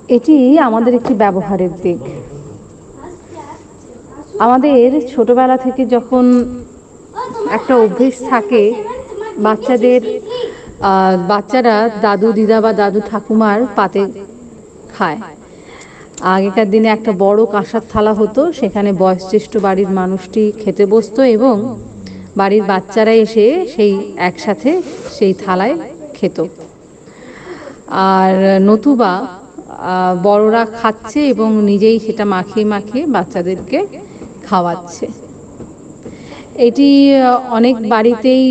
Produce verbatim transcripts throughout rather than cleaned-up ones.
এটি আমাদের একটি ব্যবহারের দিক। আমাদের ছোটবেলা থেকে যখন একটা অভ্যেস থাকে বাচ্চাদের, বাচ্চারা দাদু দিদা বা দাদু ঠাকুমার পাতে খায়। আগেকার দিনে একটা বড় কাঁসার থালা হতো, সেখানে বয়োজ্যেষ্ঠ বাড়ির মানুষটি খেতে বসতো এবং বাড়ির বাচ্চারা এসে সেই একসাথে সেই থালায় খেত। আর নতুবা বড়রা খাচ্ছে এবং নিজেই সেটা মাখিয়ে মাখিয়ে বাচ্চাদেরকে খাওয়াচ্ছে। এটি অনেক বাড়িতেই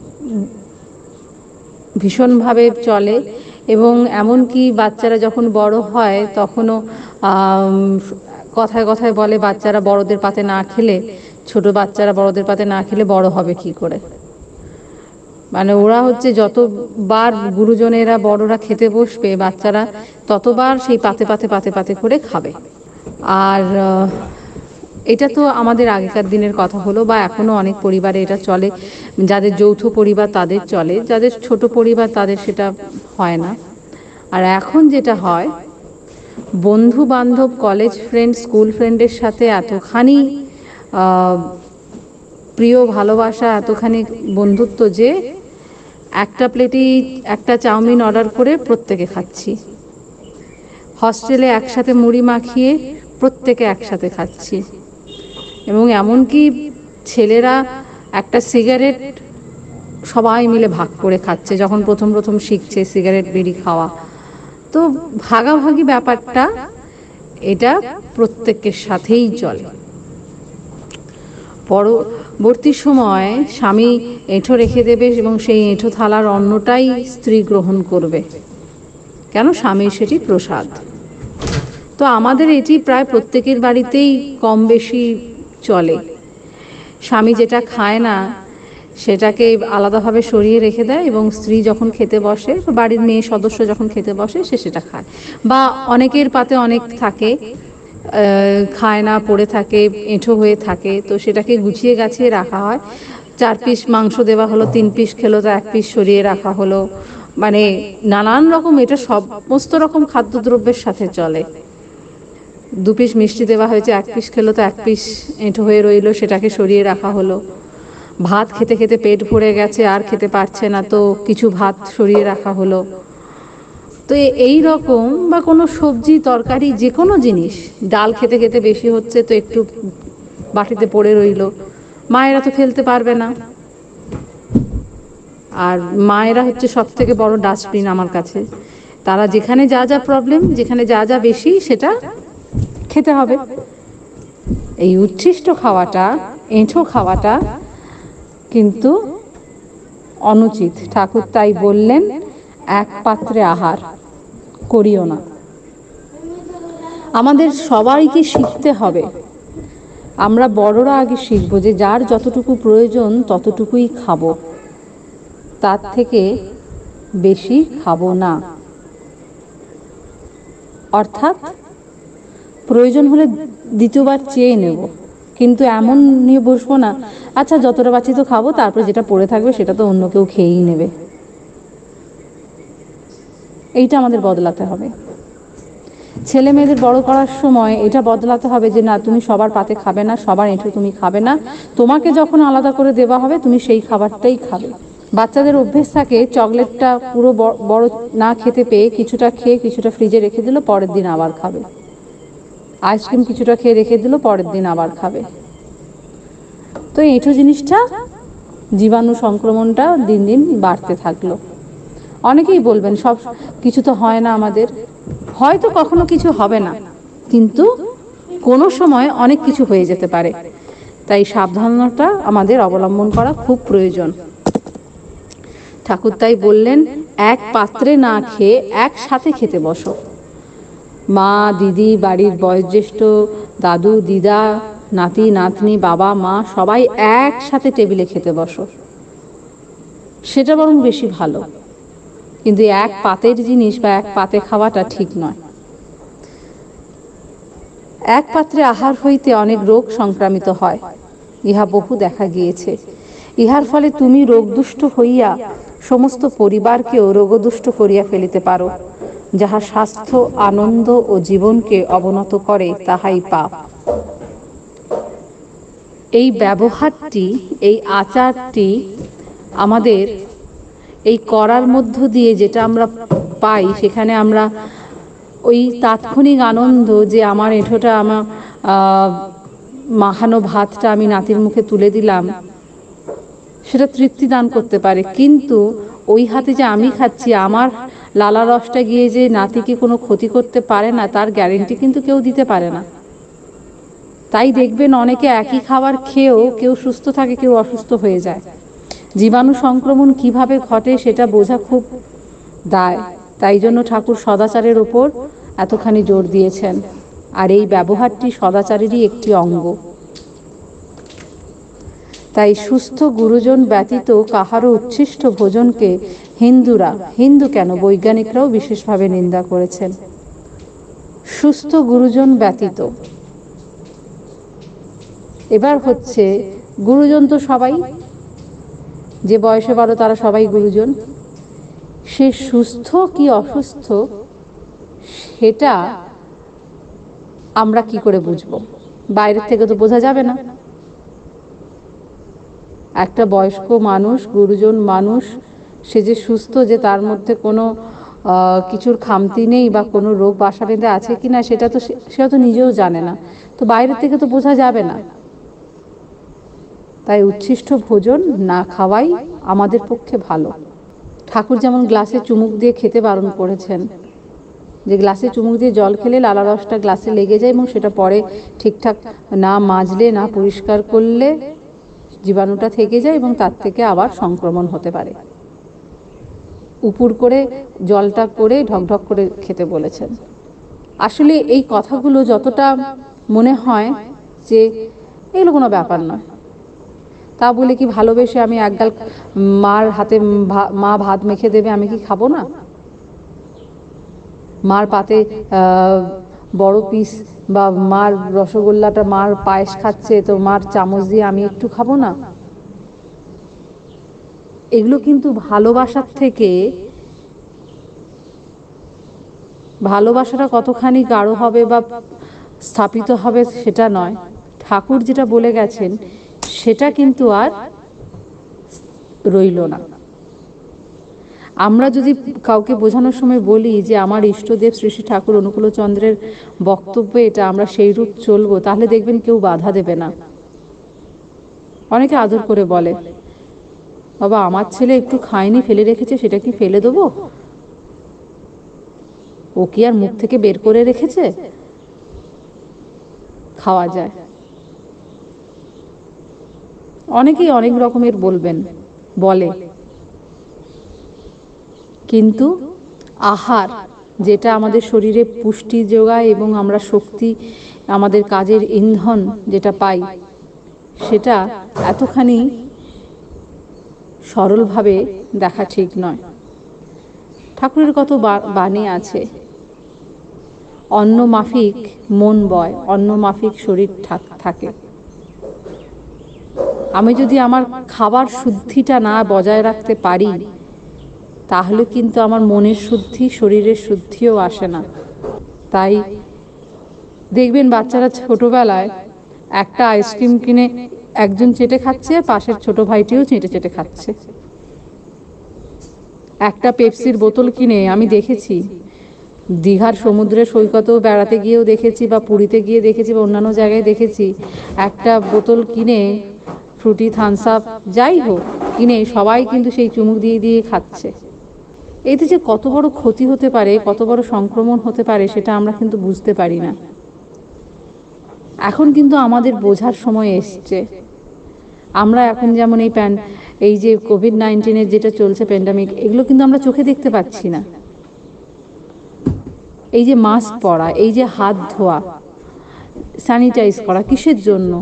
ভীষণভাবে চলে এবং এমনকি বাচ্চারা যখন বড় হয় তখনও কথায় কথায় বলে বাচ্চারা বড়দের পাতে না খেলে, ছোট বাচ্চারা বড়দের পাতে না খেলে বড় হবে কি করে। মানে ওরা হচ্ছে যতবার গুরুজনেরা বড়রা খেতে বসবে বাচ্চারা ততবার সেই পাতে পাতে পাতে পাতে করে খাবে। আর এটা তো আমাদের আগেকার দিনের কথা হলো, বা এখনো অনেক পরিবারে এটা চলে। যাদের যৌথ পরিবার তাদের চলে, যাদের ছোট পরিবার তাদের সেটা হয় না। আর এখন যেটা হয়, বন্ধু বান্ধব, কলেজ ফ্রেন্ড, স্কুল ফ্রেন্ডের সাথে এতখানি প্রিয় ভালোবাসা, এতখানি বন্ধুত্ব যে একটা প্লেটেই একটা চাউমিন অর্ডার করে প্রত্যেকে খাচ্ছি। হস্টেলে একসাথে মুড়ি মাখিয়ে প্রত্যেকে একসাথে খাচ্ছি। এবং এমনকি ছেলেরা একটা সিগারেট সবাই মিলে ভাগ করে খাচ্ছে, যখন প্রথম প্রথম শিখছে সিগারেট বিড়ি খাওয়া। তো ভাগাভাগি ব্যাপারটা এটা প্রত্যেকের সাথেই চলে। পরবর্তী সময় স্বামী এঁঠো রেখে দেবে এবং সেই এঁঠো থালার অন্নটাই স্ত্রী গ্রহণ করবে, কেন? স্বামীর সেটি প্রসাদ। তো আমাদের এটি প্রায় প্রত্যেকের বাড়িতেই কম বেশি চলে। স্বামী যেটা খায় না সেটাকে আলাদাভাবে সরিয়ে রেখে দেয় এবং স্ত্রী যখন খেতে বসে, বাড়ির মেয়ে সদস্য যখন খেতে বসে সে সেটা খায়। বা অনেকের পাতে অনেক থাকে, খায় না, পড়ে থাকে, এঁঠো হয়ে থাকে, তো সেটাকে গুছিয়ে গাছিয়ে রাখা হয়। চার পিস মাংস দেওয়া হলো, তিন পিস খেলো তো এক পিস সরিয়ে রাখা হলো। মানে নানান রকম, এটা সমস্ত রকম খাদ্যদ্রব্যের সাথে চলে। দু পিস মিষ্টি দেওয়া হয়েছে, এক পিস খেলো তো এক পিস এঁঠো হয়ে রইলো, সেটাকে সরিয়ে রাখা হলো। ভাত খেতে খেতে পেট ভরে গেছে, আর খেতে পারছে না, তো কিছু ভাত সরিয়ে রাখা হলো। তো এই রকম, বা কোনো সবজি তরকারি যে কোনো জিনিস, ডাল খেতে খেতে বেশি হচ্ছে তো একটু বাটিতে পড়ে রইল। মায়েরা তো ফেলতে পারবে না, আর মায়েরা হচ্ছে সব থেকে বড় ডাস্টবিন আমার কাছে। তারা যেখানে যা যা প্রবলেম, যেখানে যা যা বেশি সেটা খেতে হবে। এই উচ্ছিষ্ট খাওয়াটা, এঁঠো খাওয়াটা কিন্তু অনুচিত। ঠাকুর তাই বললেন, এক পাত্রে আহার করিও না। আমাদের সবাইকে শিখতে হবে। আমরা বড়রা আগে শিখবো যে যার যতটুকু প্রয়োজন ততটুকুই খাবো, তার থেকে বেশি খাবো না। অর্থাৎ প্রয়োজন হলে দ্বিতীয়বার চেয়ে নেব, কিন্তু এমন নিয়ে বসবো না আচ্ছা যতটা বাঁচি তো খাবো, তারপর যেটা পড়ে থাকবে সেটা তো অন্য কেউ খেয়েই নেবে। এইটা আমাদের বদলাতে হবে। ছেলে মেয়েদের বড় করার সময় এটা বদলাতে হবে যে না, তুমি সবার পাতে খাবে না, সবার এঁঠো তুমি খাবে না, তোমাকে যখন আলাদা করে দেওয়া হবে তুমি সেই খাবারটাই খাবে। বাচ্চাদের অভ্যেস থাকে চকলেটটা পুরো বড় না খেতে পেয়ে কিছুটা খেয়ে কিছুটা ফ্রিজে রেখে দিল, পরের দিন আবার খাবে। আইসক্রিম কিছুটা খেয়ে রেখে দিল, পরের দিন আবার খাবে। তো এঁঠো জিনিসটা, জীবাণু সংক্রমণটা দিন দিন বাড়তে থাকলো। অনেকেই বলবেন সব কিছু তো হয় না আমাদের, হয়তো কখনো কিছু হবে না, কিন্তু কোনো সময় অনেক কিছু হয়ে যেতে পারে। তাই সাবধানতা আমাদের অবলম্বন করা খুব প্রয়োজন। ঠাকুর তাই বললেন, এক পাত্রে না খেয়ে একসাথে খেতে বসো। মা, দিদি, বাড়ির বয়োজ্যেষ্ঠ, দাদু, দিদা, নাতি, নাতনি, বাবা, মা সবাই একসাথে টেবিলে খেতে বসো, সেটা বরং বেশি ভালো। কিন্তু এক পাতের জিনিস বা এক পাতে খাওয়াটা ঠিক নয়। এক পাত্রে আহার হইতে অনেক রোগ সংক্রামিত হয়, ইহা বহু দেখা গিয়েছে। ইহার ফলে তুমি রোগদুষ্ট হইয়া সমস্ত পরিবারকেও রোগদুষ্ট করিয়া ফেলিতে পারো। যাহা স্বাস্থ্য, আনন্দ ও জীবনকে অবনত করে তাহাই পাপ। এই ব্যবহারটি, এই আচারটি আমাদের এই করার মধ্য দিয়ে যেটা আমরা পাই, সেখানে আমরা ওই তাৎক্ষণিক আনন্দ যে আমার এঁঠোটা, আমার মাখানো ভাতটা আমি নাতির মুখে তুলে দিলাম, সেটা তৃপ্তি দান করতে পারে। কিন্তু ওই হাতে যে আমি খাচ্ছি, আমার লালা রসটা গিয়ে যে নাতিকে কোনো ক্ষতি করতে পারে না, তার গ্যারেন্টি কিন্তু কেউ দিতে পারে না। তাই দেখবেন অনেকে একই খাবার খেয়েও কেউ সুস্থ থাকে, কেউ অসুস্থ হয়ে যায়। জীবাণু সংক্রমণ কিভাবে ঘটে সেটা বোঝা খুব দায়। তাই জন্য ঠাকুর সদাচারের ওপর এতখানি জোর দিয়েছেন। আর এই ব্যবহারটি সদাচারেরই একটি অঙ্গ। তাই সুস্থ গুরুজন ব্যতীত কাহারও উচ্ছিষ্ট ভোজনকে হিন্দুরা, হিন্দু কেন, বৈজ্ঞানিকরাও বিশেষভাবে নিন্দা করেছেন। সুস্থ গুরুজন ব্যতীত, এবার হচ্ছে গুরুজন তো সবাই, যে বয়সে বড় তারা সবাই গুরুজন। সে সুস্থ কি অসুস্থ সেটা আমরা কি করে বুঝবো? বাইরের থেকে তো বোঝা যাবে না। একটা বয়স্ক মানুষ, গুরুজন মানুষ, সে যে সুস্থ, যে তার মধ্যে কোনো কিছুর খামতি নেই বা কোনো রোগ বাসা বেঁধে আছে কিনা, সেটা তো সে তো নিজেও জানে না। তো বাইরের থেকে তো বোঝা যাবে না। তাই উচ্ছিষ্ট ভোজন না খাওয়াই আমাদের পক্ষে ভালো। ঠাকুর যেমন গ্লাসে চুমুক দিয়ে খেতে বারণ করেছেন, যে গ্লাসে চুমুক দিয়ে জল খেলে লালা রসটা গ্লাসে লেগে যায় এবং সেটা পরে ঠিকঠাক না মাজলে, না পরিষ্কার করলে জীবাণুটা থেকে যায় এবং তার থেকে আবার সংক্রমণ হতে পারে। উপুর করে জলটা করে ঢকঢক করে খেতে বলেছেন। আসলে এই কথাগুলো যতটা মনে হয় যে এগুলো কোনো ব্যাপার নয়, তা বলে কি ভালোবেসে আমি একগাল মার হাতে মা ভাত মেখে দেবে, আমি কি খাবো না? মার পাতে বড় পিস বা মার রসগোল্লাটা, মার পায়েস খাচ্ছে, তো মার চামচ দিয়ে আমি একটু খাবো না? এগুলো কিন্তু ভালোবাসার থেকে, ভালোবাসাটা কতখানি গাঢ় হবে বা স্থাপিত হবে সেটা নয়, ঠাকুর যেটা বলে গেছেন সেটা কিন্তু আর রইল না। আমরা যদি কাউকে বোঝানোর সময় বলি যে আমার ইষ্টদেব শ্রী শ্রী ঠাকুর অনুকূলচন্দ্রের বক্তব্য এটা, আমরা সেই রূপ চলবো, তাহলে দেখবেন কেউ বাধা দেবে না। অনেকে আদর করে বলে, বাবা আমার ছেলে একটু খায়নি, ফেলে রেখেছে, সেটা কি ফেলে দেবো? ও কি আর মুখ থেকে বের করে রেখেছে? খাওয়া যায়। অনেকেই অনেক রকমের বলবেন, বলে, কিন্তু আহার যেটা আমাদের শরীরে পুষ্টি যোগায় এবং আমরা শক্তি, আমাদের কাজের ইন্ধন যেটা পাই, সেটা এতখানি সরলভাবে দেখা ঠিক নয়। ঠাকুরের কত বাণী আছে, অন্ন মাফিক মন বয়, অন্ন মাফিক শরীর থাকে। আমি যদি আমার খাবার শুদ্ধিটা না বজায় রাখতে পারি, তাহলে কিন্তু আমার মনের শুদ্ধি, শরীরের শুদ্ধিও আসে না। তাই দেখবেন বাচ্চারা ছোটবেলায় একটা আইসক্রিম কিনে একজন চেটে খাচ্ছে, পাশের ছোট ভাইটিও চেটে চেটে খাচ্ছে। একটা পেপসির বোতল কিনে, আমি দেখেছি দীঘার সমুদ্রের সৈকতেও বেড়াতে গিয়েও দেখেছি, বা পুরীতে গিয়ে দেখেছি, বা অন্যান্য জায়গায় দেখেছি, একটা বোতল কিনে, ফ্রুটি, থামস আপ যাই হোক কিনে, সবাই কিন্তু সেই চুমুক দিয়ে দিয়ে খাচ্ছে। এতে যে কত বড় ক্ষতি হতে পারে, কত বড় সংক্রমণ হতে পারে, সেটা আমরা কিন্তু বুঝতে পারি না। এখন কিন্তু আমাদের বোঝার সময় এসছে। আমরা এখন যেমন এই প্যান এই যে কোভিড নাইন্টিনের যেটা চলছে প্যান্ডামিক, এগুলো কিন্তু আমরা চোখে দেখতে পাচ্ছি না। এই যে মাস্ক পরা, এই যে হাত ধোয়া, স্যানিটাইজ করা, কিসের জন্য?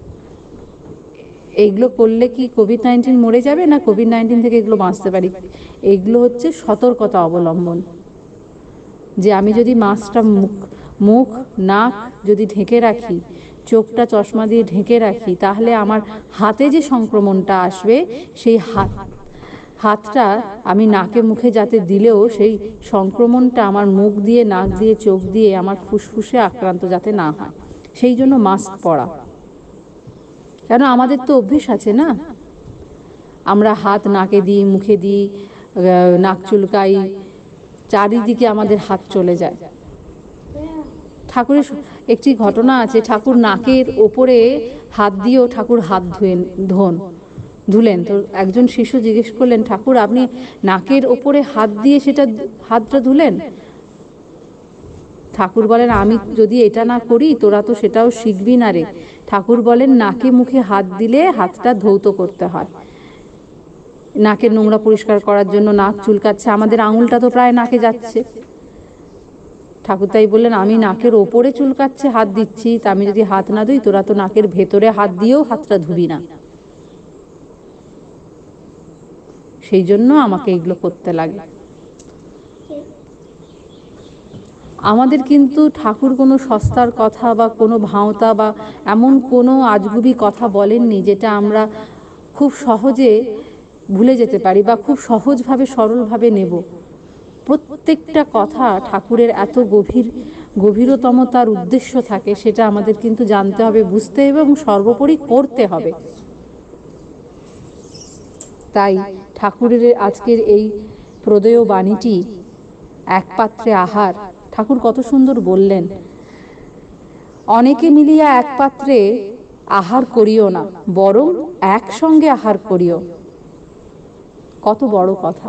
এইগুলো করলে কি কোভিড নাইন্টিন মরে যাবে, না কোভিড নাইন্টিন থেকে এগুলো বাঁচতে পারি? এইগুলো হচ্ছে সতর্কতা অবলম্বন। যে আমি যদি মাস্কটা মুখ মুখ নাক যদি ঢেকে রাখি, চোখটা চশমা দিয়ে ঢেকে রাখি, তাহলে আমার হাতে যে সংক্রমণটা আসবে, সেই হাত হাতটা আমি নাকে মুখে যাতে দিলেও সেই সংক্রমণটা আমার মুখ দিয়ে, নাক দিয়ে, চোখ দিয়ে আমার ফুসফুসে আক্রান্ত যাতে না হয়, সেই জন্য মাস্ক পরা। কেন আমাদের তো অভ্যেস আছে না, আমরা হাত নাকে দিই, মুখে দিই, নাক চুলকাই, চারিদিকে আমাদের হাত চলে যায়। ঠাকুরের একটি ঘটনা আছে, ঠাকুর নাকের ওপরে হাত দিয়েও ঠাকুর হাত ধুয়েন ধোন ধুলেন। তো একজন শিশু জিজ্ঞেস করলেন, ঠাকুর আপনি নাকের ওপরে হাত দিয়ে সেটা হাতটা ধুলেন? ঠাকুর বলেন, আমি যদি এটা না করি তোরা তো সেটাও শিখবি না রে। ঠাকুর বলেন, নাকে মুখে হাত দিলে হাতটা ধৌত করতে হয়। নাকের নোংরা পরিষ্কার করার জন্য নাক চুলকাচ্ছে, আমাদের আঙুলটা তো প্রায় নাকে যাচ্ছে। ঠাকুর তাই বললেন, আমি নাকের ওপরে চুলকাচ্ছে হাত দিচ্ছি, তা আমি যদি হাত না দিই তোরা তো নাকের ভেতরে হাত দিয়েও হাতটা ধুবি না, সেই জন্য আমাকে এগুলো করতে লাগে। আমাদের কিন্তু ঠাকুর কোনো সস্তার কথা বা কোনো ভাঁওতা বা এমন কোনো আজগুবি কথা বলেননি যেটা আমরা খুব সহজে ভুলে যেতে পারি বা খুব সহজভাবে সরলভাবে নেব। প্রত্যেকটা কথা ঠাকুরের এত গভীর গভীরতম তার উদ্দেশ্য থাকে, সেটা আমাদের কিন্তু জানতে হবে, বুঝতে হবে এবং সর্বোপরি করতে হবে। তাই ঠাকুরের আজকের এই প্রদেয় বাণীটি, এক পাত্রে আহার, ঠাকুর কত সুন্দর বললেন, অনেকে মিলিয়া এক পাত্রে আহার করিও না, বরং একসঙ্গে আহার করিও। কত বড় কথা,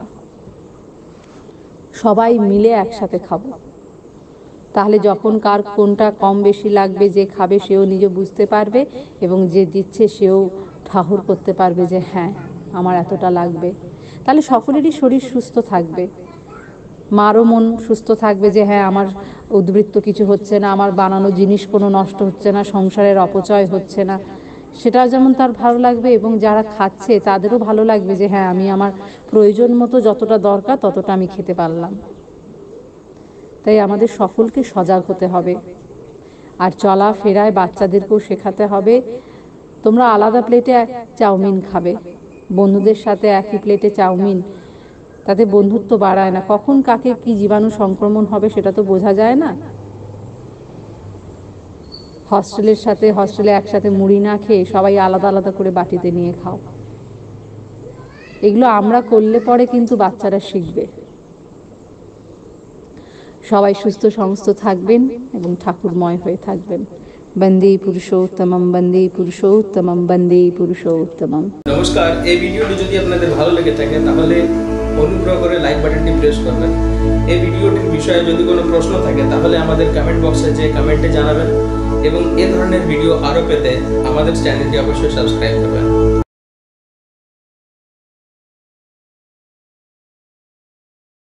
সবাই মিলে একসাথে খাবো। তাহলে যখন কার কোনটা কম বেশি লাগবে, যে খাবে সেও নিজে বুঝতে পারবে এবং যে দিচ্ছে সেও ঠাহর করতে পারবে যে হ্যাঁ আমার এতটা লাগবে। তাহলে সকলেরই শরীর সুস্থ থাকবে, মারও মন সুস্থ থাকবে যে হ্যাঁ আমার উদ্বৃত্ত কিছু হচ্ছে না, আমার বানানো জিনিস কোনো নষ্ট হচ্ছে না, সংসারের অপচয় হচ্ছে না, সেটা যেমন তার ভালো লাগবে এবং যারা খাচ্ছে তাদেরও ভালো লাগবে যে হ্যাঁ আমি আমার প্রয়োজন মতো যতটা দরকার ততটা আমি খেতে পারলাম। তাই আমাদের সকলকে সজাগ হতে হবে। আর চলা ফেরায় বাচ্চাদেরকেও শেখাতে হবে, তোমরা আলাদা প্লেটে চাউমিন খাবে, বন্ধুদের সাথে একই প্লেটে চাউমিন, তাতে বন্ধুত্ব বাড়ায় না। কখন কাকে কি জীবাণু সংক্রমণ হবে সেটা তো বোঝা যায় না। হস্টেলের সাথে হস্টেলে একসাথে মুড়ি না খেয়ে সবাই আলাদা আলাদা করে বাটিতে নিয়ে খাও। এগুলো আমরা করলে পরে কিন্তু বাচ্চারা শিখবে। সবাই সুস্থ সমস্ত থাকবেন এবং ঠাকুরময় হয়ে থাকবেন। বন্দে পুরুষোত্তমম, বন্দে পুরুষোত্তমম, বন্দে পুরুষোত্তমম। নমস্কার, এই ভিডিওটি যদি আপনাদের ভালো লেগে থাকে তাহলে অনুগ্রহ করে লাইক বাটনটি প্রেস করবেন। এই ভিডিওটির বিষয়ে যদি কোনো প্রশ্ন থাকে তাহলে আমাদের কমেন্ট বক্সে যে কমেন্টে জানাবেন এবং এ ধরনের ভিডিও আরও পেতে আমাদের চ্যানেলটি অবশ্যই সাবস্ক্রাইব করবেন।